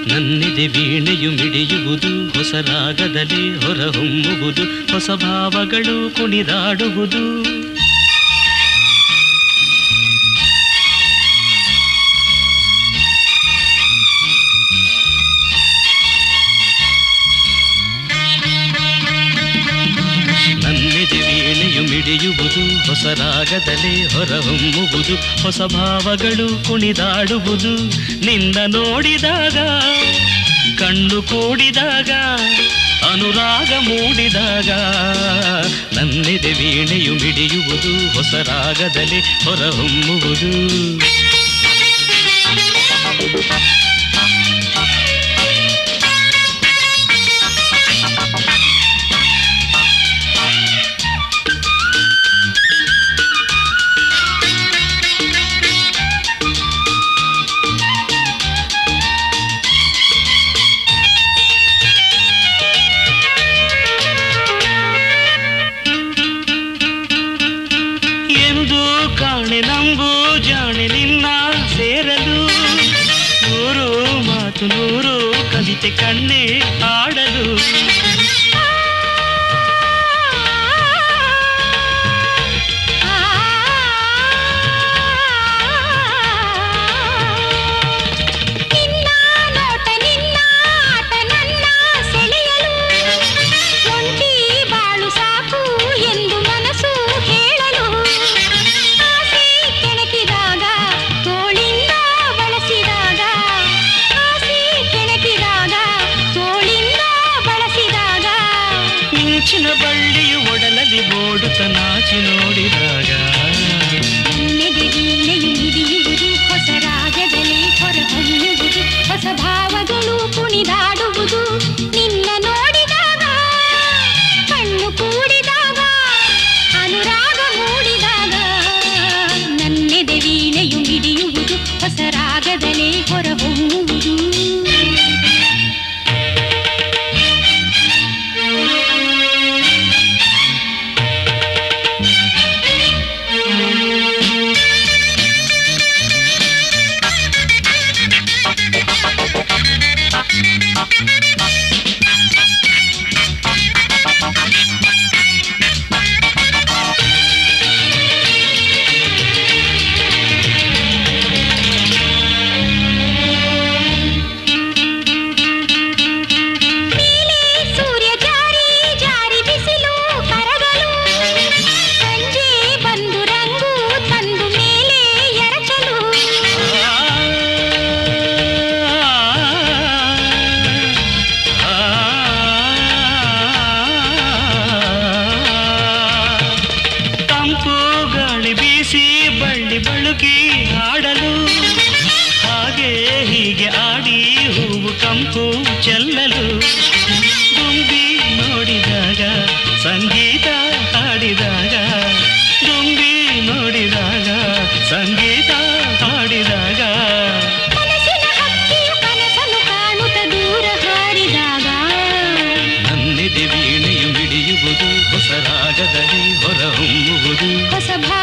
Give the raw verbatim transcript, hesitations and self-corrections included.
ನನ್ನಿದೆ ವೀಣೆಯು ಮಿಡಿಯುವುದು, ಹೊಸ ರಾಗದಲ್ಲಿ ಹೊರಹೊಮ್ಮುವುದು, ಹೊಸ ಭಾವಗಳು ಕುಣಿದಾಡುವುದು. ನನ್ನಿದೆ ವೀಣೆಯು ಮಿಡಿಯುವುದು, ಹೊಸ ರಾಗದಲ್ಲಿ ಹೊರಹೊಮ್ಮುವುದು, ಹೊಸ ಭಾವಗಳು ಕುಣಿದಾಡುವುದು. ನಿನ್ನ ನೋಡಿದಾಗ, ಕಣ್ಣು ಕೂಡಿದಾಗ, ಅನುರಾಗ ಮೂಡಿದಾಗ, ನನ್ನಿದೆ ವೀಣೆಯು ಮಿಡಿಯುವುದು, ಹೊಸ ರಾಗದಲ್ಲಿ ಹೊರಹೊಮ್ಮುವುದು. ನಂಬು ಜಾಣೆ ನಿನ್ನ ಸೇರಲು, ನೂರು ಮಾತು ನೂರು ಕವಿತೆ ಕಣ್ಣೆ ಆಡಲು. ಬಳ್ಳಿಯು ಒಡಲಲ್ಲಿ ಓಡುತ್ತ ನಾಚಿ ನೋಡಿದಾಗ, ನನ್ನಿದೆ ವೀಣೆಯು ಮಿಡಿಯುವುದು, ಹೊಸ ರಾಗದಲ್ಲಿ ಹೊರಹೊಮ್ಮುವುದು, ಹೊಸ ಭಾವಗಳು ಕುಣಿದಾಡುವುದು. ನಿನ್ನ ನೋಡಿದಾಗ, ಕಣ್ಣು ಕೂಡಿದಾಗ, ಅನುರಾಗ ಮೂಡಿದಾಗ, ನನ್ನಿದೆ ವೀಣೆಯು ಮಿಡಿಯುವುದು, ಹೊಸ ರಾಗದಲ್ಲಿ ಹೊರಹೊಮ್ಮುವುದು. ಬಳ್ಳಿ ಬಳುಕಿ ಆಡಲು, ಹಾಗೆ ಹೀಗೆ ಆಡಿ ಹೂವು ಕಂಪು ಚೆಲ್ಲಲು. ದುಂಬಿ ನೋಡಿದಾಗ, ಸಂಗೀತ ಹಾಡಿದಾಗ, ದುಂಬಿ ನೋಡಿದಾಗ, ಸಂಗೀತ ಹಾಡಿದಾಗ, ಕನಸಿನ ಹಕ್ಕಿಯು ಕನಸನ್ನು ಕಾಣುತ್ತ ದೂರ ಹಾರಿದಾಗ, ನನ್ನಿದೆ ವೀಣೆಯು ಮಿಡಿಯುವುದು, ಹೊಸ ರಾಗದಲ್ಲಿ ಹೊರಹೊಮ್ಮುವುದು, ಹೊಸ